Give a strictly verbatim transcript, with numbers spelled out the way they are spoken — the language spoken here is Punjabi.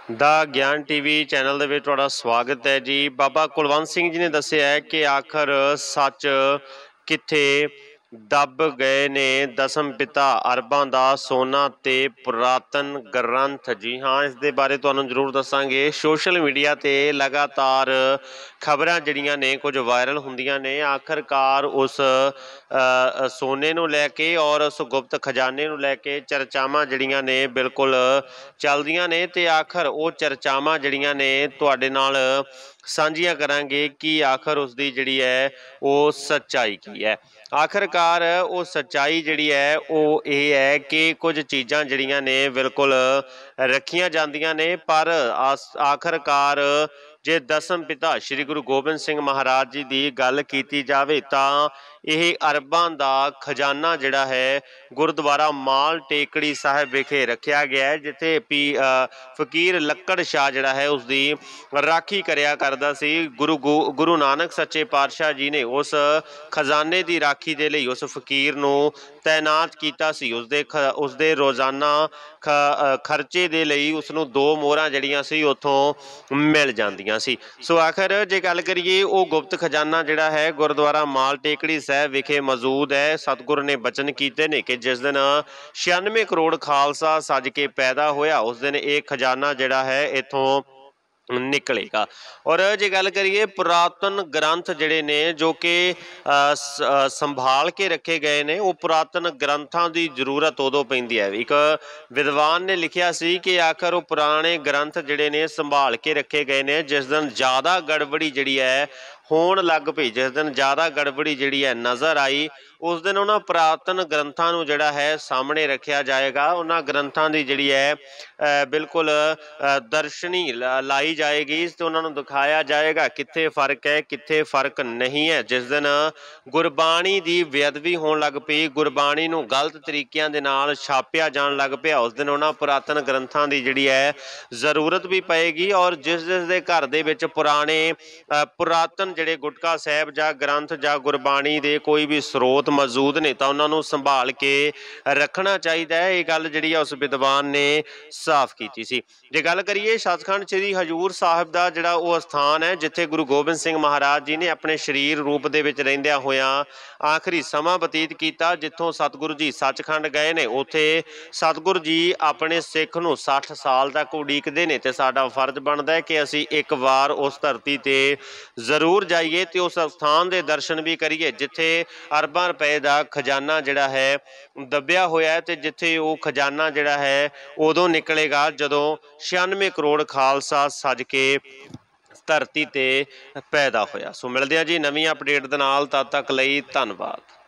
ਦਾ ਗਿਆਨ ਟੀਵੀ ਚੈਨਲ ਦੇ ਵਿੱਚ ਤੁਹਾਡਾ ਸਵਾਗਤ ਹੈ ਜੀ। ਬਾਬਾ ਕੁਲਵੰਤ ਸਿੰਘ ਜੀ ਨੇ ਦੱਸਿਆ ਹੈ ਕਿ ਆਖਰ ਸੱਚ ਕਿੱਥੇ ਦੱਬ ਗਏ ਨੇ ਦਸਮ ਪਿਤਾ ਅਰਬਾਂ ਦਾ ਸੋਨਾ ਤੇ ਪੁਰਾਤਨ ਗ੍ਰੰਥ। ਜੀ ਹਾਂ, ਇਸ ਦੇ ਬਾਰੇ ਤੁਹਾਨੂੰ ਜ਼ਰੂਰ ਦੱਸਾਂਗੇ। ਸੋਸ਼ਲ ਮੀਡੀਆ ਤੇ ਲਗਾਤਾਰ ਖਬਰਾਂ ਜਿਹੜੀਆਂ ਨੇ ਕੁਝ ਵਾਇਰਲ ਹੁੰਦੀਆਂ ਨੇ। ਆਖਰਕਾਰ ਉਸ ਸੋਨੇ ਨੂੰ ਲੈ ਕੇ ਔਰ ਉਸ ਗੁਪਤ ਖਜ਼ਾਨੇ ਨੂੰ ਲੈ ਕੇ ਚਰਚਾਵਾਂ ਜਿਹੜੀਆਂ ਨੇ ਬਿਲਕੁਲ ਚੱਲਦੀਆਂ ਨੇ ਤੇ ਆਖਰ ਉਹ ਚਰਚਾਵਾਂ ਜਿਹੜੀਆਂ ਨੇ ਤੁਹਾਡੇ ਨਾਲ ਸਾਂਝੀਆਂ ਕਰਾਂਗੇ ਕਿ ਆਖਰ ਉਸ ਦੀ ਜਿਹੜੀ ਹੈ ਉਹ ਸੱਚਾਈ ਕੀ ਹੈ। ਆਖਰਕਾਰ ਉਹ ਸੱਚਾਈ ਜਿਹੜੀ ਹੈ ਉਹ ਇਹ ਹੈ ਕਿ ਕੁਝ ਚੀਜ਼ਾਂ ਜਿਹੜੀਆਂ ਨੇ ਬਿਲਕੁਲ ਰੱਖੀਆਂ ਜਾਂਦੀਆਂ ਨੇ, ਪਰ ਆਖਰਕਾਰ ਜੇ ਦਸਮ ਪਿਤਾ ਸ਼੍ਰੀ ਗੁਰੂ ਗੋਬਿੰਦ ਸਿੰਘ ਮਹਾਰਾਜ ਜੀ ਦੀ ਗੱਲ ਕੀਤੀ ਜਾਵੇ ਤਾਂ ਇਹ ਅਰਬਾਂ ਦਾ ਖਜ਼ਾਨਾ ਜਿਹੜਾ ਹੈ ਗੁਰਦੁਆਰਾ ਮਾਲ ਟੇਕੜੀ ਸਾਹਿਬ ਵਿਖੇ ਰੱਖਿਆ ਗਿਆ ਹੈ, ਜਿੱਥੇ ਪੀ ਫਕੀਰ ਲੱਕੜ ਸ਼ਾਹ ਜਿਹੜਾ ਹੈ ਉਸਦੀ ਰਾਖੀ ਕਰਿਆ ਕਰਦਾ ਸੀ। ਗੁਰੂ ਗੁਰੂ ਨਾਨਕ ਸੱਚੇ ਪਾਤਸ਼ਾਹ ਜੀ ਨੇ ਉਸ ਖਜ਼ਾਨੇ ਦੀ ਰਾਖੀ ਦੇ ਲਈ ਉਸ ਫਕੀਰ ਨੂੰ ਤੈਨਾਤ ਕੀਤਾ ਸੀ। ਉਸਦੇ ਖ ਉਸਦੇ ਰੋਜ਼ਾਨਾ ਖ ਖਰਚੇ ਦੇ ਲਈ ਉਸਨੂੰ ਦੋ ਮੋਹਰਾਂ ਜਿਹੜੀਆਂ ਸੀ ਉੱਥੋਂ ਮਿਲ ਜਾਂਦੀਆਂ ਸੀ। ਸੋ ਆਖਰ ਜੇ ਗੱਲ ਕਰੀਏ ਉਹ ਗੁਪਤ ਖਜ਼ਾਨਾ ਜਿਹੜਾ ਹੈ ਗੁਰਦੁਆਰਾ ਮਾਲ ਟੇਕੜੀ ਸਾਹਿਬ ਵਿਖੇ ਮੌਜੂਦ ਹੈ। ਸਤਿਗੁਰ ਨੇ ਬਚਨ ਕੀਤੇ ਨੇ ਕਿ ਜਿਸ ਦਿਨ ਛਿਆਨਵੇਂ ਕਰੋੜ ਖਾਲਸਾ ਸੱਜ ਕੇ ਪੈਦਾ ਹੋਇਆ ਉਸ ਦਿਨ ਇਹ ਖਜ਼ਾਨਾ ਜਿਹੜਾ ਹੈ ਇੱਥੋਂ ਨਿਕਲੇਗਾ। ਔਰ ਜੇ ਗੱਲ ਕਰੀਏ ਪੁਰਾਤਨ ਗ੍ਰੰਥ ਜਿਹੜੇ ਨੇ ਜੋ ਕਿ ਸੰਭਾਲ ਕੇ ਰੱਖੇ ਗਏ ਨੇ, ਉਹ ਪੁਰਾਤਨ ਗ੍ਰੰਥਾਂ ਦੀ ਜ਼ਰੂਰਤ ਉਦੋਂ ਪੈਂਦੀ ਹੈ। ਇੱਕ ਵਿਦਵਾਨ ਨੇ ਲਿਖਿਆ ਸੀ ਕਿ ਆਖਰ ਉਹ ਪੁਰਾਣੇ ਗ੍ਰੰਥ ਜਿਹੜੇ ਨੇ ਸੰਭਾਲ ਕੇ ਰੱਖੇ ਗਏ ਨੇ, ਜਿਸ ਦਿਨ ਜ਼ਿਆਦਾ ਗੜਬੜੀ ਜਿਹੜੀ ਹੈ ਹੋਣ ਲੱਗ ਪਈ, ਜਿਸ ਦਿਨ ਜ਼ਿਆਦਾ ਗੜਬੜੀ ਜਿਹੜੀ ਹੈ ਨਜ਼ਰ ਆਈ, ਉਸ ਦਿਨ ਉਹਨਾਂ ਪੁਰਾਤਨ ਗ੍ਰੰਥਾਂ ਨੂੰ ਜਿਹੜਾ ਹੈ ਸਾਹਮਣੇ ਰੱਖਿਆ ਜਾਏਗਾ। ਉਹਨਾਂ ਗ੍ਰੰਥਾਂ ਦੀ ਜਿਹੜੀ ਹੈ ਬਿਲਕੁਲ ਦਰਸ਼ਨੀ ਲਾਈ ਜਾਏਗੀ ਤੇ ਉਹਨਾਂ ਨੂੰ ਦਿਖਾਇਆ ਜਾਏਗਾ ਕਿੱਥੇ ਫਰਕ ਹੈ ਕਿੱਥੇ ਫਰਕ ਨਹੀਂ ਹੈ। ਜਿਸ ਦਿਨ ਗੁਰਬਾਣੀ ਦੀ ਬੇਅਦਬੀ ਹੋਣ ਲੱਗ ਪਈ, ਗੁਰਬਾਣੀ ਨੂੰ ਗਲਤ ਤਰੀਕਿਆਂ ਦੇ ਨਾਲ ਛਾਪਿਆ ਜਾਣ ਲੱਗ ਪਿਆ, ਉਸ ਦਿਨ ਉਹਨਾਂ ਪੁਰਾਤਨ ਗ੍ਰੰਥਾਂ ਦੀ ਜਿਹੜੀ ਹੈ ਜ਼ਰੂਰਤ ਵੀ ਪਏਗੀ। ਔਰ ਜਿਸ ਜਿਸ ਦੇ ਘਰ ਦੇ ਵਿੱਚ ਪੁਰਾਣੇ ਪੁਰਾਤਨ ਜਿਹੜੇ ਗੁਟਕਾ ਸਾਹਿਬ ਜਾਂ ਗ੍ਰੰਥ ਜਾਂ ਗੁਰਬਾਣੀ ਦੇ ਕੋਈ ਵੀ ਸਰੋਤ ਮੌਜੂਦ ਨੇ ਤਾਂ ਉਹਨਾਂ ਨੂੰ ਸੰਭਾਲ ਕੇ ਰੱਖਣਾ ਚਾਹੀਦਾ ਹੈ। ਇਹ ਗੱਲ ਜਿਹੜੀ ਆ ਉਸ ਵਿਦਵਾਨ ਨੇ ਸਾਫ਼ ਕੀਤੀ ਸੀ। ਜੇ ਗੱਲ ਕਰੀਏ ਸੱਚਖੰਡ ਸ੍ਰੀ ਹਜ਼ੂਰ ਸਾਹਿਬ ਦਾ ਜਿਹੜਾ ਉਹ ਸਥਾਨ ਹੈ ਜਿੱਥੇ ਗੁਰੂ ਗੋਬਿੰਦ ਸਿੰਘ ਮਹਾਰਾਜ ਜੀ ਨੇ ਆਪਣੇ ਸਰੀਰ ਰੂਪ ਦੇ ਵਿੱਚ ਰਹਿੰਦਿਆਂ ਹੋਇਆਂ ਆਖਰੀ ਸਮਾਂ ਬਤੀਤ ਕੀਤਾ, ਜਿੱਥੋਂ ਸਤਿਗੁਰੂ ਜੀ ਸੱਚਖੰਡ ਗਏ ਨੇ, ਉੱਥੇ ਸਤਿਗੁਰੂ ਜੀ ਆਪਣੇ ਸਿੱਖ ਨੂੰ ਸੱਠ ਸਾਲ ਤੱਕ ਉਡੀਕਦੇ ਨੇ ਤੇ ਸਾਡਾ ਫਰਜ਼ ਬਣਦਾ ਹੈ ਕਿ ਅਸੀਂ ਇੱਕ ਵਾਰ ਉਸ ਧਰਤੀ ਤੇ ਜ਼ਰੂਰ ਜਾਈਏ ਤੇ ਉਸ ਸਥਾਨ ਦੇ ਦਰਸ਼ਨ ਵੀ ਕਰੀਏ ਜਿੱਥੇ ਅਰਬਾਂ ਰੁਪਏ ਦਾ ਖਜ਼ਾਨਾ ਜਿਹੜਾ ਹੈ ਦੱਬਿਆ ਹੋਇਆ ਹੈ ਤੇ ਜਿੱਥੇ ਉਹ ਖਜ਼ਾਨਾ ਜਿਹੜਾ ਹੈ ਉਦੋਂ ਨਿਕਲੇਗਾ ਜਦੋਂ ਛਿਆਨਵੇਂ ਕਰੋੜ ਖਾਲਸਾ ਸੱਜ ਕੇ ਧਰਤੀ ਤੇ ਪੈਦਾ ਹੋਇਆ। ਸੋ ਮਿਲਦੇ ਹਾਂ ਜੀ ਨਵੀਂ ਅਪਡੇਟ ਦੇ ਨਾਲ, ਤਦ ਤੱਕ ਲਈ ਧੰਨਵਾਦ।